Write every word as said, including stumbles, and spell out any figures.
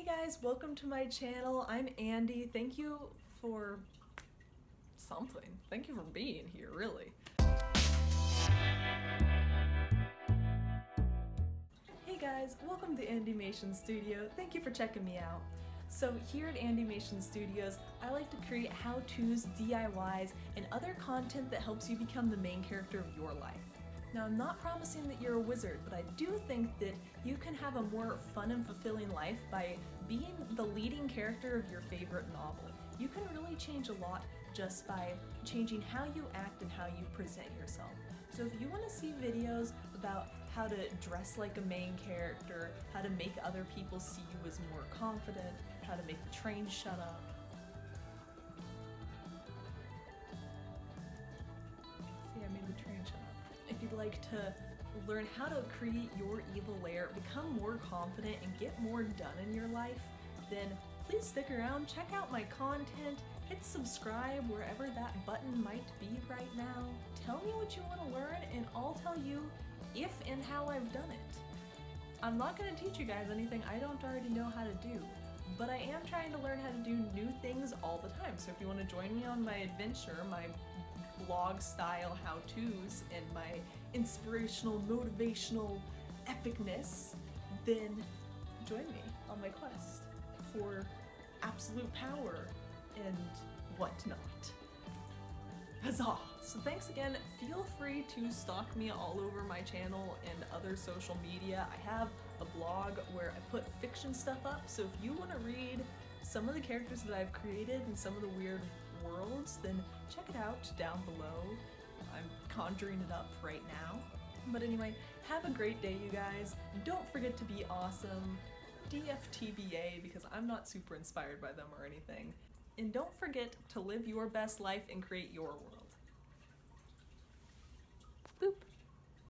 guys, welcome to my channel. I'm Andy. Thank you for something. Thank you for being here, really. Hey guys, welcome to Andymation Studio. Thank you for checking me out. So here at Andymation Studios, I like to create how-tos, D I Ys, and other content that helps you become the main character of your life. Now, I'm not promising that you're a wizard, but I do think that you can have a more fun and fulfilling life by being the leading character of your favorite novel. You can really change a lot just by changing how you act and how you present yourself. So if you want to see videos about how to dress like a main character, how to make other people see you as more confident, how to make the train shut up, see, I made the train shut up. If you'd like to learn how to create your evil lair, become more confident, and get more done in your life, then please stick around, check out my content, hit subscribe wherever that button might be right now. Tell me what you want to learn and I'll tell you if and how I've done it. I'm not going to teach you guys anything I don't already know how to do, but I am trying to learn how to do new things all the time. So if you want to join me on my adventure, my vlog style how-tos and my inspirational, motivational epicness, then join me on my quest for absolute power and whatnot. Huzzah! So thanks again. Feel free to stalk me all over my channel and other social media. I have a blog where I put fiction stuff up, so if you want to read some of the characters that I've created and some of the weird worlds, then check it out down below. I'm conjuring it up right now. But anyway, have a great day, you guys. Don't forget to be awesome. D F T B A, because I'm not super inspired by them or anything. And don't forget to live your best life and create your world.